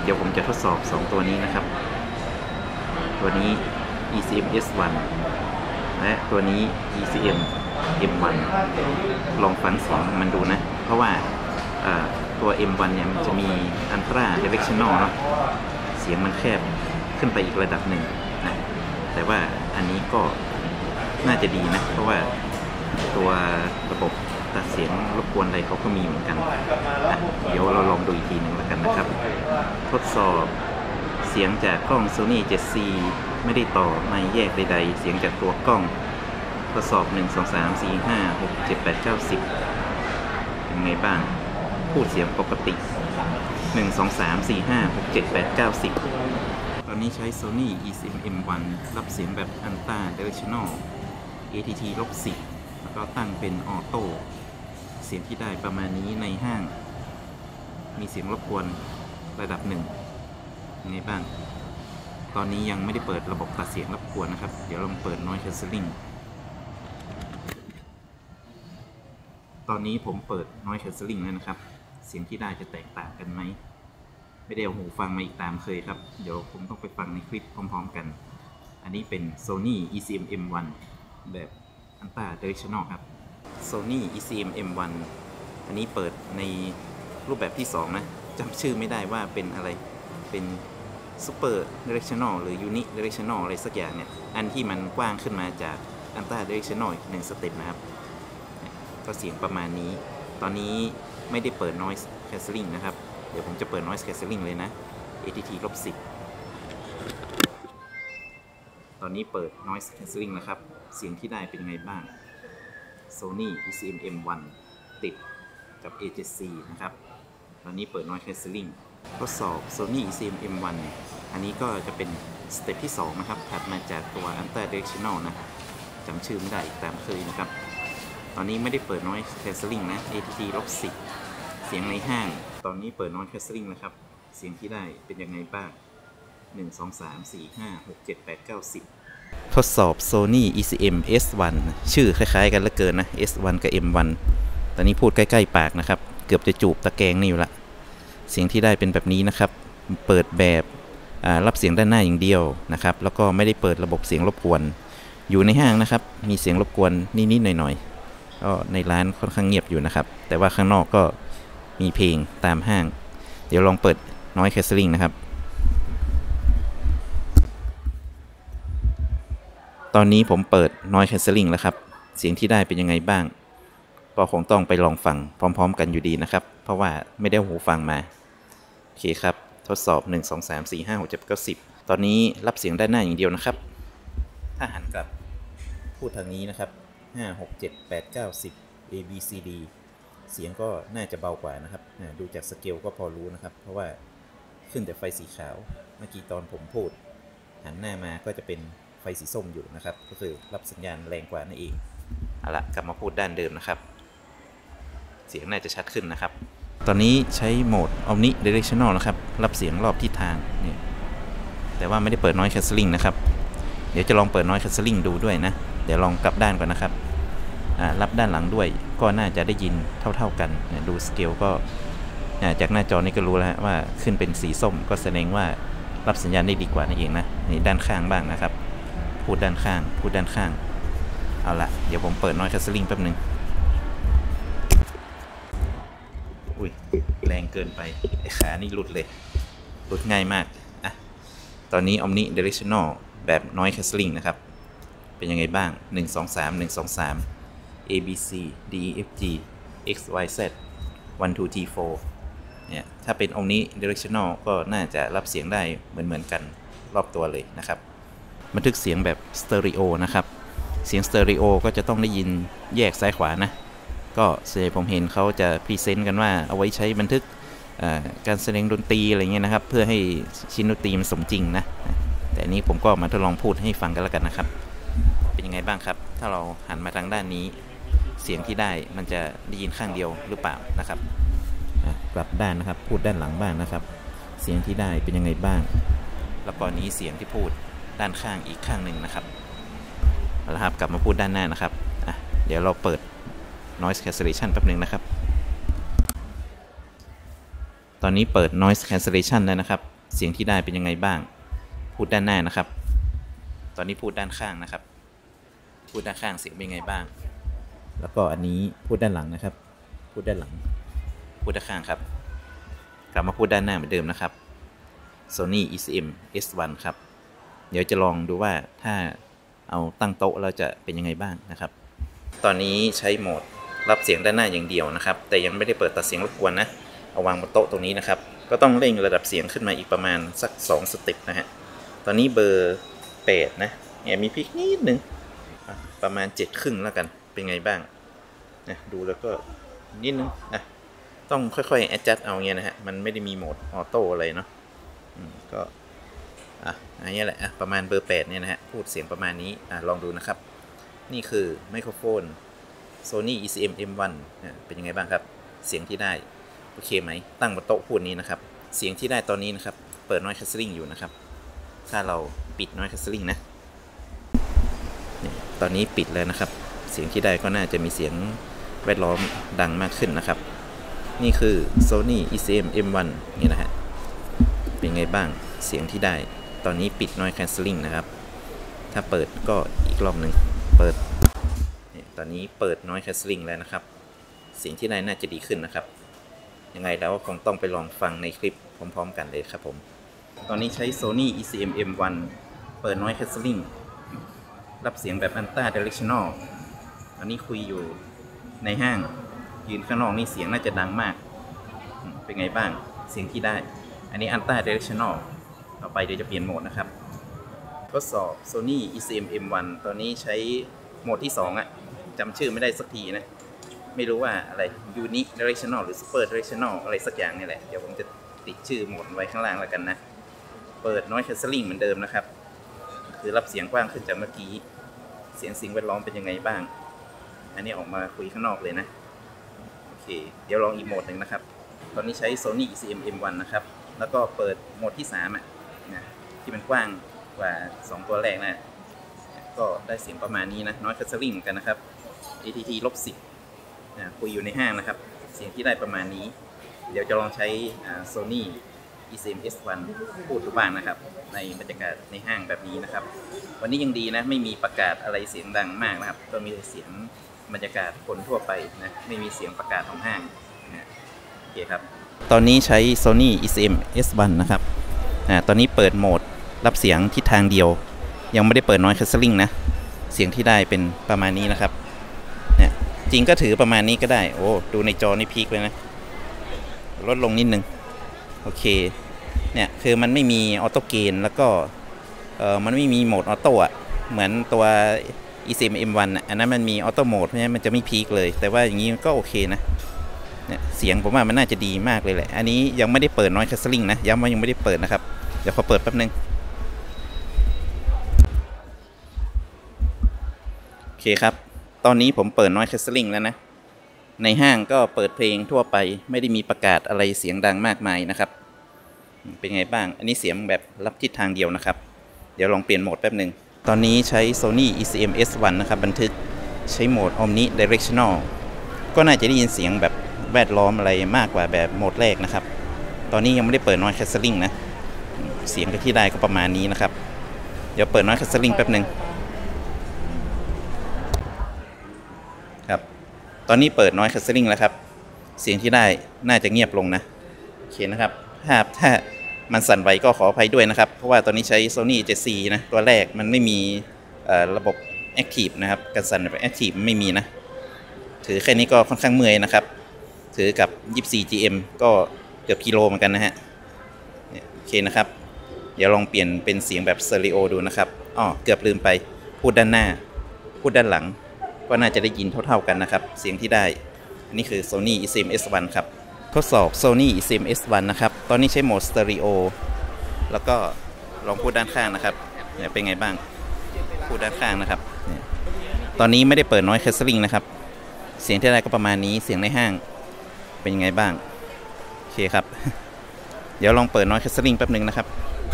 เดี๋ยวผมจะทดสอบ2ตัวนี้นะครับตัวนี้ ECM S1 และตัวนี้ ECM M1 ลองฟังเสียงมันดูนะเพราะว่าตัว M1 เนี่ยมันจะมี Ultra Directional เนาะเสียงมันแคบขึ้นไปอีกระดับหนึ่งนะแต่ว่าอันนี้ก็น่าจะดีนะเพราะว่าตัวระบบตัดเสียงรบกวนอะไรเขาก็มีเหมือนกันเดี๋ยวเราลองดูอีกทีหนึ่งแล้วกันนะครับทดสอบเสียงจากกล้อง Sony 7C ไม่ได้ต่อไม่แยกใดๆเสียงจากตัวกล้องทดสอบ1 2 3 4 5 6 7 8 9 10เป็นไงบ้างพูดเสียงปกติ1 2 3 4 5 6 7 8 9 10ตอนนี้ใช้ Sony ECM M1 รับเสียงแบบ Ultra Directional ATT-10 แล้วก็ตั้งเป็นออโต้เสียงที่ได้ประมาณนี้ในห้างมีเสียงรบกวนระดับหนึ่งยังไงบ้างตอนนี้ยังไม่ได้เปิดระบบตัดเสียงรบกวนนะครับเดี๋ยวลองเปิด Noise Cancelling ตอนนี้ผมเปิด Noise Cancelling แล้วนะครับเสียงที่ได้จะแตกต่างกันไหมไม่ได้เอาหูฟังมาอีกตามเคยครับเดี๋ยวผมต้องไปฟังในคลิปพร้อมๆกันอันนี้เป็น Sony ECM M1 แบบ Ultra Directional ครับ Sony ECM M1 อันนี้เปิดในรูปแบบที่2นะจำชื่อไม่ได้ว่าเป็นอะไรเป็น Super Directional หรือ Uni Directional อะไรสักอย่างเนี่ยอันที่มันกว้างขึ้นมาจาก Ultra Directional อีก1สเต็ปนะครับก็เสียงประมาณนี้ตอนนี้ไม่ได้เปิด Noise Cancelling นะครับเดี๋ยวผมจะเปิด Noise Cancelling เลยนะ ATT-10 ตอนนี้เปิด Noise Cancelling นะครับเสียงที่ได้เป็นไงบ้าง Sony ECM M1 ติดกับ A7C นะครับตอนนี้เปิด Noise Cancelling ทดสอบ Sony ECM M1 อันนี้ก็จะเป็นสเต็ปที่2นะครับถัดมาจากตัว Ultra Directional นะจำชื่อไม่ได้อีกตามเคยนะครับตอนนี้ไม่ได้เปิด Noise Cancelling นะ ATT-10 เสียงในห้างตอนนี้เปิด Noise Cancelling นะครับเสียงที่ได้เป็นยังไงบ้าง1 2 3 4 5 6 7 8 9 10ทดสอบ Sony ECM S1 ชื่อคล้ายๆกันเหลือเกินนะ S1 กับ M1 ตอนนี้พูดใกล้ๆปากนะครับเกือบจะจูบตะแกรงนี่อยู่ละเสียงที่ได้เป็นแบบนี้นะครับเปิดแบบรับเสียงด้านหน้าอย่างเดียวนะครับแล้วก็ไม่ได้เปิดระบบเสียงรบกวนอยู่ในห้างนะครับมีเสียงรบกวนนิดๆหน่อยๆก็ในร้านค่อนข้างเงียบอยู่นะครับแต่ว่าข้างนอกก็มีเพลงตามห้างเดี๋ยวลองเปิด Noise Cancelling นะครับตอนนี้ผมเปิด Noise Cancelling แล้วครับเสียงที่ได้เป็นยังไงบ้างก็คงต้องไปลองฟังพร้อมๆกันอยู่ดีนะครับเพราะว่าไม่ได้หูฟังมาโอเคครับทดสอบ1 2 3 4 5 6 7 9 10ตอนนี้รับเสียงด้านหน้าอย่างเดียวนะครับถ้าหันกลับพูดทางนี้นะครับ5 6 7 8 9 10 A B C D เสียงก็น่าจะเบากว่านะครับดูจากสเกลก็พอรู้นะครับเพราะว่าขึ้นแต่ไฟสีขาวเมื่อกี้ตอนผมพูดหันหน้ามาก็จะเป็นไฟสีส้มอยู่นะครับก็คือรับสัญญาณแรงกว่านั่นเองเอาละกลับมาพูดด้านเดิมนะครับเสียงน่าจะชัดขึ้นนะครับตอนนี้ใช้โหมด Omni Directional นะครับรับเสียงรอบทิศทางนี่แต่ว่าไม่ได้เปิด Noise Cancelling นะครับเดี๋ยวจะลองเปิด Noise Cancelling ดูด้วยนะเดี๋ยวลองกลับด้านก่อนนะครับรับด้านหลังด้วยก็น่าจะได้ยินเท่าๆกันดูสเกลก็จากหน้าจอนี้ก็รู้แล้วว่าขึ้นเป็นสีส้มก็แสดงว่ารับสัญญาณได้ดีกว่านั่นเองนะนี่ด้านข้างบ้างนะครับพูดด้านข้างเอาละเดี๋ยวผมเปิด Noise Cancelling แป๊บนึงอุ้ยแรงเกินไปไอ้ขานี่หลุดง่ายมากอ่ะตอนนี้ Omni Directional แบบ Noise Cancelling นะครับเป็นยังไงบ้าง1 2 3 1 2 3 A B C D E F G X Y Z 1 2 3 4เนี่ยถ้าเป็น Omni Directional ก็น่าจะรับเสียงได้เหมือนกันรอบตัวเลยนะครับบันทึกเสียงแบบสเตอริโอนะครับเสียงสเตอริโอก็จะต้องได้ยินแยกซ้ายขวานะก็ส่วนใหญ่ผมเห็นเขาจะพรีเซนต์กันว่าเอาไว้ใช้บันทึกการแสดงดนตรีอะไรเงี้ยนะครับเพื่อให้ชิ้นดนตรีมันสมจริงนะแต่นี้ผมก็มาทดลองพูดให้ฟังกันแล้วกันนะครับเป็นยังไงบ้างครับถ้าเราหันมาทางด้านนี้เสียงที่ได้มันจะได้ยินข้างเดียวหรือเปล่านะครับกลับด้านนะครับพูดด้านหลังบ้างนะครับเสียงที่ได้เป็นยังไงบ้างแล้วก็นี้เสียงที่พูดด้านข้างอีกข้างหนึ่งนะครับเอาละครับกลับมาพูดด้านหน้านะครับเดี๋ยวเราเปิด Noise Cancellation แป๊บนึงนะครับตอนนี้เปิด Noise Cancellation แล้วนะครับเสียงที่ได้เป็นยังไงบ้างพูดด้านหน้านะครับตอนนี้พูดด้านข้างนะครับพูดด้านข้างเสียงเป็นยังไงบ้างแล้วก็อันนี้พูดด้านหลังนะครับพูดด้านหลังพูดด้านข้างครับกลับมาพูดด้านหน้าเหมือนเดิมนะครับ Sony ECM S1 ครับเดี๋ยวจะลองดูว่าถ้าเอาตั้งโต๊ะเราจะเป็นยังไงบ้างนะครับตอนนี้ใช้โหมดรับเสียงด้านหน้าอย่างเดียวนะครับแต่ยังไม่ได้เปิดตัดเสียงรบกวนนะเอาวางบนโต๊ะตรงนี้นะครับก็ต้องเร่งระดับเสียงขึ้นมาอีกประมาณสัก2สเต็ปนะฮะตอนนี้เบอร์8นะเนี่ยมีพลิกนิดนึงประมาณ7ครึ่งแล้วกันเป็นไงบ้างนะดูแล้วก็นิดนึงต้องค่อยๆ adjust เอาเงี้ยนะฮะมันไม่ได้มีโหมดออโต้อะไรเนาะก็อันนี้แหละประมาณเบอร์8เนี่ยนะฮะพูดเสียงประมาณนี้ลองดูนะครับนี่คือไมโครโฟน Sony ECM M1 เป็นยังไงบ้างครับเสียงที่ได้โอเคไหมตั้งบนโต๊ะพูดนี้นะครับเสียงที่ได้ตอนนี้นะครับเปิด Noise Cancelling อยู่นะครับถ้าเราปิด Noise Cancelling นะตอนนี้ปิดแล้วนะครับเสียงที่ได้ก็น่าจะมีเสียงแวดล้อมดังมากขึ้นนะครับนี่คือ Sony ECM M1 นี่นะฮะเป็นไงบ้างเสียงที่ได้ตอนนี้ปิด Noise Cancelling นะครับถ้าเปิดก็อีกรอบหนึ่งเปิดตอนนี้เปิด Noise Cancelling แล้วนะครับเสียงที่ได้น่าจะดีขึ้นนะครับยังไงแล้วคงต้องไปลองฟังในคลิปพร้อมๆกันเลยครับผมตอนนี้ใช้ Sony ECM M1 เปิด Noise Cancelling รับเสียงแบบ Ultra Directional อันนี้คุยอยู่ในห้างยืนข้างนอกนี่เสียงน่าจะดังมากเป็นไงบ้างเสียงที่ได้อันนี้ Ultra Directional ต่อไปเดี๋ยวจะเปลี่ยนโหมดนะครับทดสอบ Sony ECM M1 ตอนนี้ใช้โหมดที่2จำชื่อไม่ได้สักทีนะไม่รู้ว่าอะไร Unique Directional หรือ Super Directional อะไรสักอย่างนี่แหละเดี๋ยวผมจะติดชื่อโหมดไว้ข้างล่างแล้วกันนะเปิด Noise Cancelling เหมือนเดิมนะครับคือรับเสียงกว้างขึ้นจากเมื่อกี้เสียงสิ่งแวดล้อมเป็นยังไงบ้างอันนี้ออกมาคุยข้างนอกเลยนะโอเคเดี๋ยวลองอีกโหมดหนึ่งนะครับตอนนี้ใช้ Sony ECM M1 นะครับแล้วก็เปิดโหมดที่3นะที่มันกว้างกว่า2ตัวแรกนะก็ได้เสียงประมาณนี้นะ Noise Cancelling เหมือนกันนะครับ ATT -10คุยอยู่ในห้างนะครับเสียงที่ได้ประมาณนี้เดี๋ยวจะลองใช้Sony ECM S1 พูดดูบ้างนะครับในบรรยากาศในห้างแบบนี้นะครับวันนี้ยังดีนะไม่มีประกาศอะไรเสียงดังมากนะครับก็มีเสียงบรรยากาศคนทั่วไปนะไม่มีเสียงประกาศของห้างโอเคครับตอนนี้ใช้ Sony ECM S1 นะครับตอนนี้เปิดโหมดรับเสียงทิศทางเดียวยังไม่ได้เปิด Noise Cancelling นะเสียงที่ได้เป็นประมาณนี้นะครับเนี่ยจริงก็ถือประมาณนี้ก็ได้โอ้ดูในจอนี่พีคเลยนะลดลงนิดนึงโอเคเนี่ยคือมันไม่มีออโต้เกนแล้วก็มันไม่มีโหมดออโต้เหมือนตัว ECM M1 อันนั้นมันมีออโต้โหมดเพราะฉะนั้นมันจะไม่พีคเลยแต่ว่าอย่างนี้ก็โอเคนะเนี่ยเสียงผมว่ามันน่าจะดีมากเลยแหละอันนี้ยังไม่ได้เปิด Noise Cancelling นะย้ำว่ายังไม่ได้เปิดนะครับเดี๋ยวขอเปิดแป๊บนึงโอเคครับตอนนี้ผมเปิด Noise Cancelling แล้วนะในห้างก็เปิดเพลงทั่วไปไม่ได้มีประกาศอะไรเสียงดังมากมายนะครับเป็นไงบ้างอันนี้เสียงแบบรับทิศทางเดียวนะครับเดี๋ยวลองเปลี่ยนโหมดแป๊บนึงตอนนี้ใช้ Sony ECM S1 นะครับบันทึกใช้โหมด Omni Directional ก็น่าจะได้ยินเสียงแบบแวดล้อมอะไรมากกว่าแบบโหมดแรกนะครับตอนนี้ยังไม่ได้เปิด Noise Cancelling นะเสียงที่ได้ก็ประมาณนี้นะครับเดี๋ยวเปิด Noise Cancelling แป๊บนึงครับตอนนี้เปิด Noise Cancelling แล้วครับเสียงที่ได้น่าจะเงียบลงนะโอเคนะครับถ้ามันสั่นไหวก็ขออภัยด้วยนะครับเพราะว่าตอนนี้ใช้ Sony 7C นะตัวแรกมันไม่มีระบบ Active นะครับการสั่นแบบ Active ไม่มีนะถือแค่นี้ก็ค่อนข้างเมื่อยนะครับถือกับ 24GM ก็เกือบกิโลเหมือนกันนะฮะโอเคนะครับเดี๋ยวลองเปลี่ยนเป็นเสียงแบบสเตอริโอดูนะครับเกือบลืมไปพูดด้านหน้าพูดด้านหลังก็น่าจะได้ยินเท่าๆกันนะครับเสียงที่ได้อันนี้คือ Sony ECM S1 ครับทดสอบ Sony ECM S1 นะครับตอนนี้ใช้โหมดสเตอริโอแล้วก็ลองพูดด้านข้างนะครับเนี่ยเป็นไงบ้างพูดด้านข้างนะครับตอนนี้ไม่ได้เปิด Noise Cancelling นะครับเสียงที่ได้ก็ประมาณนี้เสียงในห้างเป็นยังไงบ้างโอเคครับเดี๋ยวลองเปิด Noise Cancelling แป๊บนึงนะครับ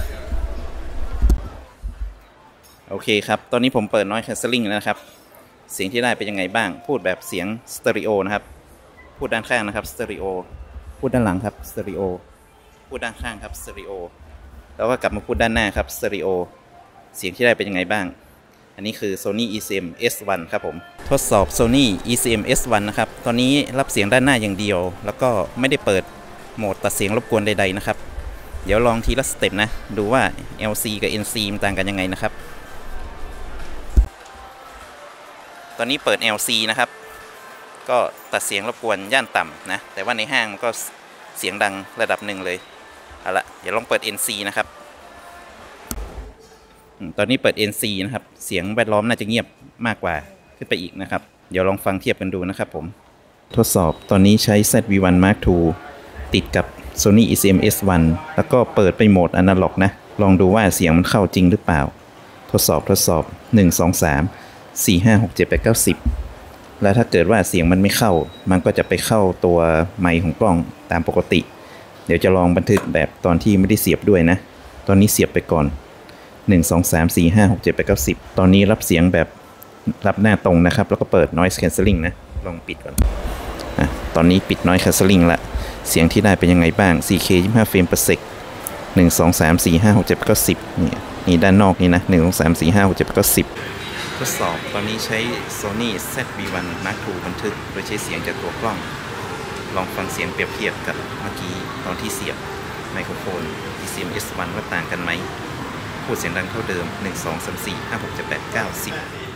โอเคครับตอนนี้ผมเปิด Noise Cancelling แล้วนะครับเสียงที่ได้เป็นยังไงบ้างพูดแบบเสียงสเตอริโอนะครับพูดด้านข้างนะครับสเตอริโอพูดด้านหลังครับสเตอริโอพูดด้านข้างครับสเตอริโอแล้วก็กลับมาพูดด้านหน้าครับสเตอริโอเสียงที่ได้เป็นยังไงบ้างอันนี้คือ Sony ECM S1 ครับผมทดสอบ Sony ECM S1 นะครับตอนนี้รับเสียงด้านหน้าอย่างเดียวแล้วก็ไม่ได้เปิดโหมดตัดเสียงรบกวนใดๆนะครับเดี๋ยวลองทีละสเต็ปนะดูว่า LC กับ NC มันต่างกันยังไงนะครับตอนนี้เปิด LC นะครับก็ตัดเสียงรบกวนย่านต่ำนะแต่ว่าในห้างมันก็เสียงดังระดับหนึ่งเลยเอาละเดี๋ยวลองเปิด NC นะครับตอนนี้เปิด NC นะครับเสียงแวดล้อมน่าจะเงียบมากกว่าขึ้นไปอีกนะครับเดี๋ยวลองฟังเทียบกันดูนะครับผมทดสอบตอนนี้ใช้ ZV-1 Mark II ติดกับ Sony ECM S1 แล้วก็เปิดไปโหมดอนาล็อกนะลองดูว่าเสียงมันเข้าจริงหรือเปล่าทดสอบ1 2 3 4 5 6 7 8 9 10แล้วถ้าเกิดว่าเสียงมันไม่เข้ามันก็จะไปเข้าตัวไมค์ของกล้องตามปกติเดี๋ยวจะลองบันทึกแบบตอนที่ไม่ได้เสียบด้วยนะตอนนี้เสียบไปก่อน1 2 3 4 5 6 7 8 9 10ตอนนี้รับเสียงแบบรับหน้าตรงนะครับแล้วก็เปิด noise cancelling นะลองปิดก่อนตอนนี้ปิด noise cancelling ละเสียงที่ได้เป็นยังไงบ้าง 4K 25 เฟรมต่อเซก1 2 3 4 5 6 7 8 9 10นี่ด้านนอกนี่นะ1 2 3 4 5 6 7 8 9 10ทดสอบตอนนี้ใช้ Sony ZV-1 Mark II บันทึกโดยใช้เสียงจากตัวกล้องลองฟังเสียงเปรียบเทียบกับเมื่อกี้ตอนที่เสียบไมโครโฟน ECM S1 ว่าต่างกันไหมพูดเสียงดังเท่าเดิม1 2 3 4 5 6 7 8 9 10